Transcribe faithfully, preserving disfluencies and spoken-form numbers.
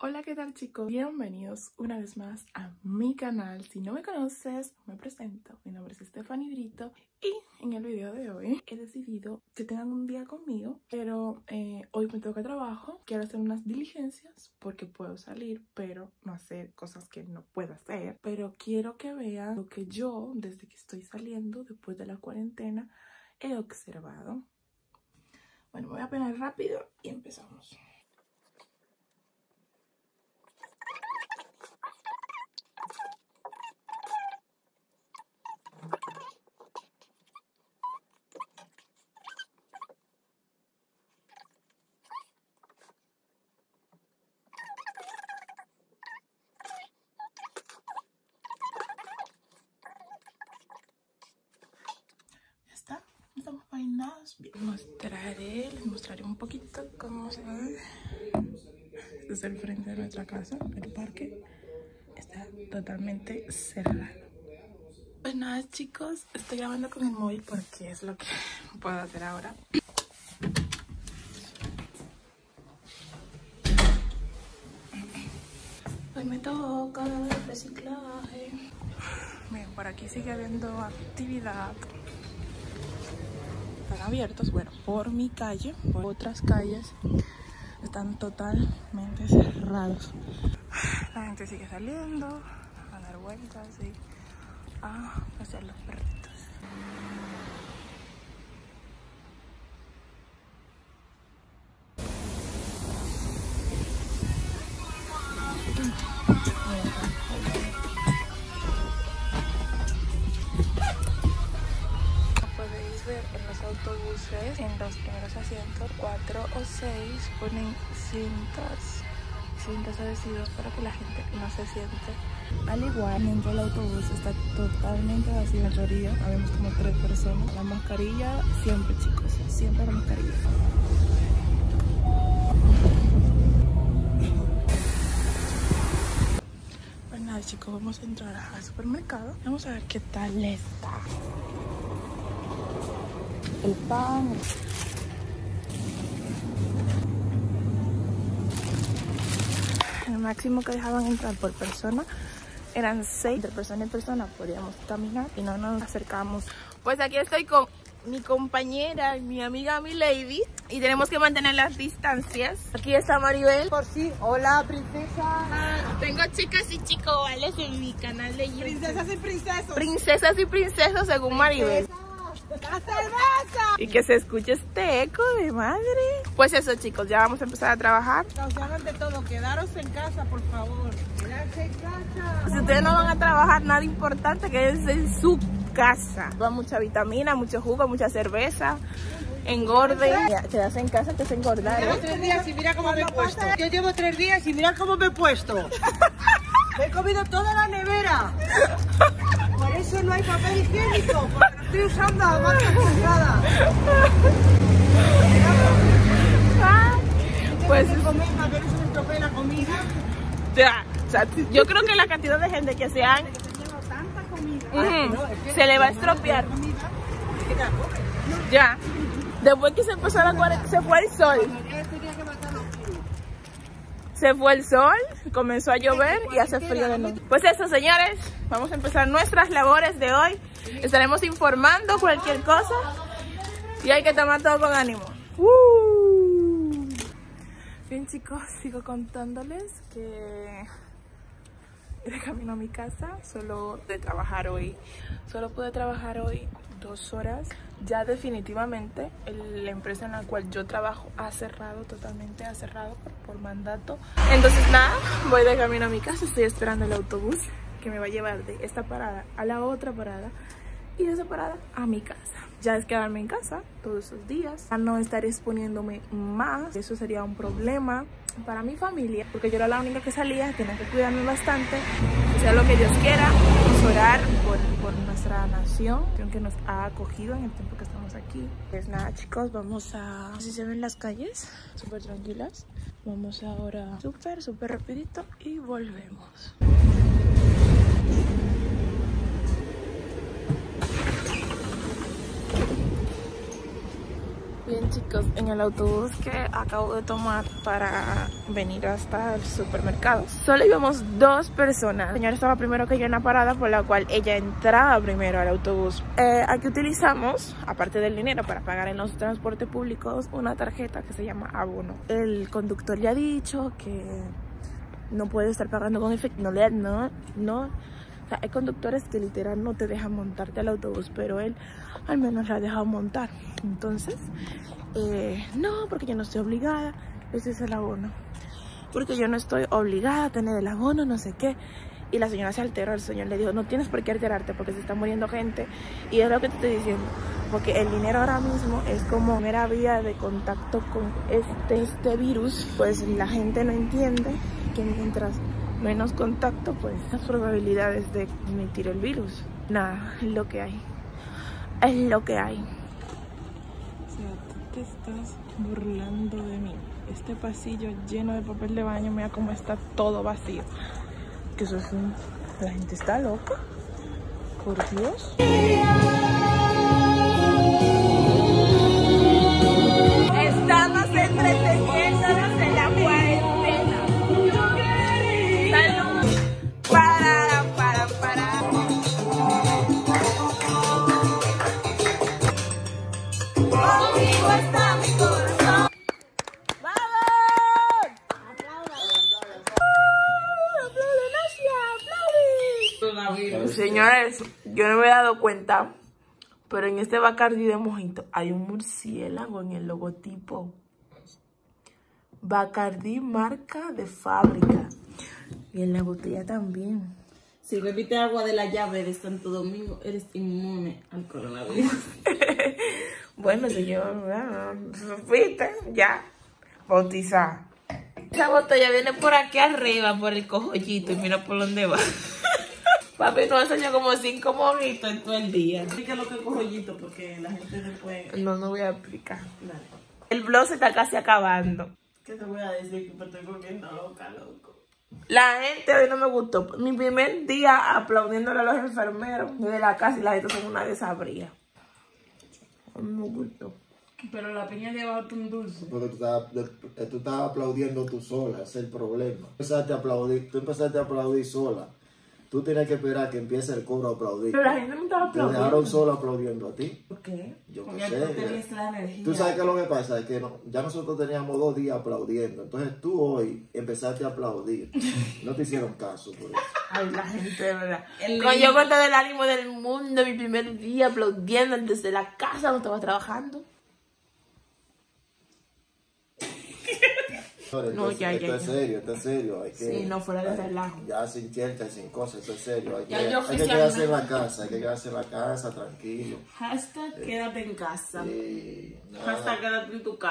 Hola, ¿qué tal chicos? Bienvenidos una vez más a mi canal. Si no me conoces, me presento. Mi nombre es Stephanie Brito y en el video de hoy he decidido que tengan un día conmigo, pero eh, hoy me toca trabajo. Quiero hacer unas diligencias porque puedo salir, pero no hacer cosas que no puedo hacer. Pero quiero que vean lo que yo, desde que estoy saliendo, después de la cuarentena, he observado. Bueno, me voy a peinar rápido y empezamos. Estamos peinados bien. Mostraré, les mostraré un poquito cómo se ve. Este es el frente de nuestra casa. El parque está totalmente cerrado. Pues nada chicos, estoy grabando con el móvil porque es lo que puedo hacer ahora. Hoy me toca el reciclaje. Miren, por aquí sigue habiendo actividad. Están abiertos, bueno, por mi calle, por otras calles están totalmente cerrados. La gente sigue saliendo a dar vueltas y a hacer los perritos. En los autobuses, en los primeros asientos, cuatro o seis, ponen cintas, cintas adhesivas para que la gente no se siente. Al igual, dentro del autobús está totalmente vacío. En mayoría, habemos como tres personas. La mascarilla, siempre chicos, siempre la mascarilla. Pues nada chicos, vamos a entrar al supermercado. Vamos a ver qué tal está. El pan. El máximo que dejaban entrar por persona eran seis. De persona en persona podíamos caminar y no nos acercamos. Pues aquí estoy con mi compañera, mi amiga, mi lady, y tenemos que mantener las distancias. Aquí está Maribel. Por sí, hola princesa. Tengo chicas y chicos en mi canal de YouTube. Princesas y princesos. Princesas y princesos según Maribel. ¡La cerveza! Y que se escuche este eco de madre. Pues eso chicos, ya vamos a empezar a trabajar. Nos llaman de todo, quedaros en casa por favor. Quedarse en casa. Si ustedes no van a trabajar nada importante, quédense en su casa. Va mucha vitamina, mucho jugo, mucha cerveza. Engorde. Ya, quedarse en casa te hace engordar. Llevo tres días y mira cómo me he puesto. Yo llevo tres días y mira cómo me he puesto. Me he comido toda la nevera. Por eso no hay papel higiénico, porque lo estoy usando a marca cerrada. Pues de comer para que no se me estropee la comida. Ya, o sea, yo creo que la cantidad de gente que sean Tanta comida. uh -huh, no, es que se le va a estropear. Comida, es que te la comes. Ya. Después que se empezó la cuarentena, se fue el sol. Se fue el sol, comenzó a llover y hace frío de nuevo. Pues eso, señores, vamos a empezar nuestras labores de hoy. Estaremos informando cualquier cosa y hay que tomar todo con ánimo. Uh. Bien chicos, sigo contándoles que de camino a mi casa, solo de trabajar hoy. Solo pude trabajar hoy dos horas. Ya definitivamente el, la empresa en la cual yo trabajo ha cerrado, totalmente ha cerrado por, por mandato. Entonces nada, voy de camino a mi casa, estoy esperando el autobús que me va a llevar de esta parada a la otra parada y de esa parada a mi casa. Ya es quedarme en casa todos esos días, a no estar exponiéndome más, eso sería un problema para mi familia, porque yo era la única que salía, tenía que cuidarme bastante, que sea lo que Dios quiera, vamos a orar por, por nuestra nación, que nos ha acogido en el tiempo que estamos aquí. Pues nada chicos, vamos a, si se ven las calles, súper tranquilas, vamos ahora súper, súper rapidito y volvemos. Bien chicos, en el autobús que acabo de tomar para venir hasta el supermercado solo íbamos dos personas. La señora estaba primero que yo en la parada, por la cual ella entraba primero al autobús. eh, Aquí utilizamos, aparte del dinero para pagar en los transportes públicos, una tarjeta que se llama abono. El conductor le ha dicho que no puede estar pagando con efectivo. No, le, no, no O sea, hay conductores que literal no te dejan montarte al autobús, pero él al menos la ha dejado montar. Entonces, eh, no, porque yo no estoy obligada, ese es el abono. Porque yo no estoy obligada a tener el abono, no sé qué. Y la señora se alteró, el señor le dijo, no tienes por qué alterarte porque se está muriendo gente. Y es lo que te estoy diciendo, porque el dinero ahora mismo es como primera vía de contacto con este, este virus. Pues la gente no entiende que mientras menos contacto, pues las probabilidades de emitir el virus. Nada, es lo que hay. Es lo que hay. O sea, tú te estás burlando de mí. Este pasillo lleno de papel de baño, mira cómo está todo vacío. Que eso es un... La gente está loca. Por Dios. Estamos entreteniéndonos en la cuarentena. Salud. Para, para, para. Conmigo está mi corazón. ¡Vamos! Señores, yo no me he dado cuenta, pero en este Bacardi de mojito hay un murciélago en el logotipo. Bacardi marca de fábrica. Y en la botella también. Si bebiste agua de la llave de Santo Domingo, eres inmune al coronavirus. Bueno, señor, ¿viste? Ya, bautizada. Esa botella viene por aquí arriba, por el cojollito, y mira por dónde va. Papi, tú enseñó como cinco mojitos en todo el día. Explica lo que es cojollito, porque la gente después... No, no voy a explicar. Dale. El blog se está casi acabando. ¿Qué te voy a decir? Que me estoy volviendo loca, loco. La gente hoy no me gustó. Mi primer día aplaudiéndole a los enfermeros de la casa y la gente son una desabría. No me gustó. Pero la piña lleva un dulce. Porque tú estabas, tú estabas aplaudiendo tú sola, ese es el problema. Empezaste a aplaudir, tú empezaste a aplaudir sola. Tú tienes que esperar que empiece el coro a aplaudir. Pero la gente no estaba Te aplaudiendo. dejaron solo aplaudiendo a ti. ¿Por qué? Yo Porque qué tú tenías sé. la energía. Tú sabes que lo que pasa es que no, ya nosotros teníamos dos días aplaudiendo. Entonces tú hoy empezaste a aplaudir. No te hicieron caso por eso. Ay, la gente, de verdad. El Cuando yo niño- cuento del ánimo del mundo, mi primer día aplaudiendo desde la casa donde estaba trabajando. No, Esto, ya, esto ya, es ya. serio, esto es serio. Hay que, Sí, no, fuera de hay- relajo. Ya sin chelcha, sin cosas, esto es serio. Hay que, Ya yo hay que quedarse en la oficialmente- casa, hay que quedarse en la casa, tranquilo. Hashtag quédate en casa. Y, nada. Hashtag quédate en tu casa.